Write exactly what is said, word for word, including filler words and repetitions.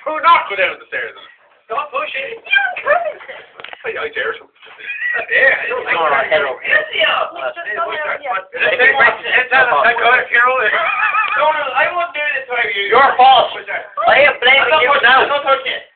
Do not go down the stairs. Stop pushing. I, I dare some. Yeah, I don't like that. Hello. Yes, yeah. Carol. No, no, I won't do this to you. Your fault. Push her. I am blaming I'm not you touching now. it. I'm not touching it.